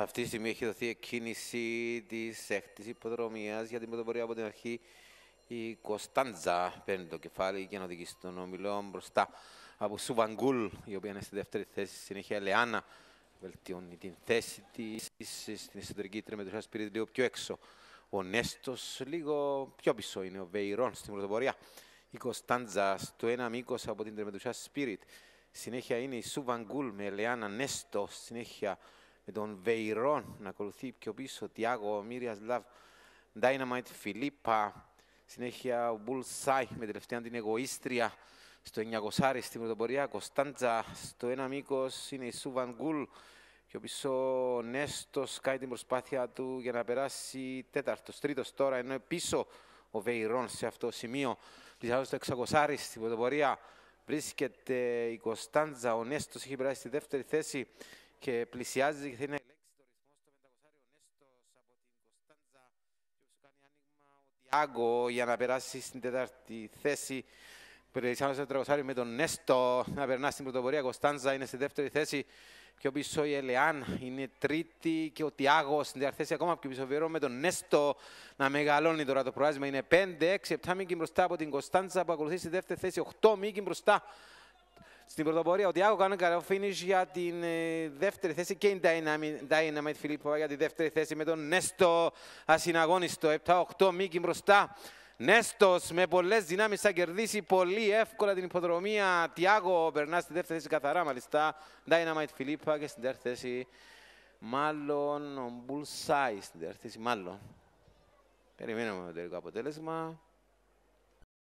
Αυτή τη στιγμή έχει δοθεί εκκίνηση της έκτης υποδρομίας για την πρωτοπορία από την αρχή. Η Κωνσταντζά παίρνει το κεφάλι και να οδηγεί στον όμιλο μπροστά από Σουβανγκούλ, η οποία είναι στη δεύτερη θέση. Συνέχεια Ελεάνα βελτιώνει την θέση της στην εσωτερική τριμετρουσία Σπυρίδη, λίγο πιο έξω. Ο Νέστος λίγο πιο πίσω είναι ο Βεϊρών στην πρωτοπορία. Η Κωνσταντζά στο ένα μήκος από την τριμετρουσία Spirit. Συνέχεια είναι η Σουβανγκούλ με Ελεάνα Νέστο. Συνέχεια με τον Βεϊρών να ακολουθεί πιο πίσω. Τιάγο, Μίριας Λαβ, Dynamite, Φιλίππα. Συνέχεια ο Bullseye με τελευταία την Εγωίστρια στο 900 στην πρωτοπορία. Κωνσταντζά στο ένα μήκος είναι η Σουβανγκούλ. Πιο πίσω ο Νέστος κάνει την προσπάθεια του για να περάσει τέταρτος, τρίτος τώρα, ενώ πίσω ο Βεϊρών σε αυτό το σημείο. Πλησιάζοντας στο 600 στην πρωτοπορία βρίσκεται η Κωνσταντζά. Ο Νέστος έχει περάσει στη δεύτερη θέση και πλησιάζει και θέλει να ελέγξει το ρυθμό στο 500. Ο Νέστος από την Κωνσταντζά. Και κάνει άνοιγμα ο Τιάγκο για να περάσει στην τέταρτη θέση. Πλησιάζοντας στο 400 με τον Νέστο να περνά στην πρωτοπορία. Κωνσταντζά είναι στη δεύτερη θέση. Πιο πίσω η Ελεάν είναι τρίτη και ο Τιάγο στην τέταρτη θέση, ακόμα πιο πίσω Βερό με τον Νέστο να μεγαλώνει τώρα το προάσμα. Είναι 5, 6, 7 μήκη μπροστά από την Κωνσταντζά που ακολουθεί στη δεύτερη θέση, 8 μήκη μπροστά στην πρωτοπορία. Ο Τιάγο κάνει καλό finish για την δεύτερη θέση και η Dynamite Φιλίππο για τη δεύτερη θέση με τον Νέστο ασυναγώνιστο, 7-8 μήκη μπροστά. Νέστος με πολλές δυνάμεις θα κερδίσει πολύ εύκολα την υποδρομία. Τιάγο περνά στη δεύτερη θέση καθαρά μάλιστα. Dynamite Φιλίππα και στην δεύτερη θέση μάλλον ο Bullseye στην δεύτερη θέση μάλλον. Περιμένουμε το τελικό αποτέλεσμα.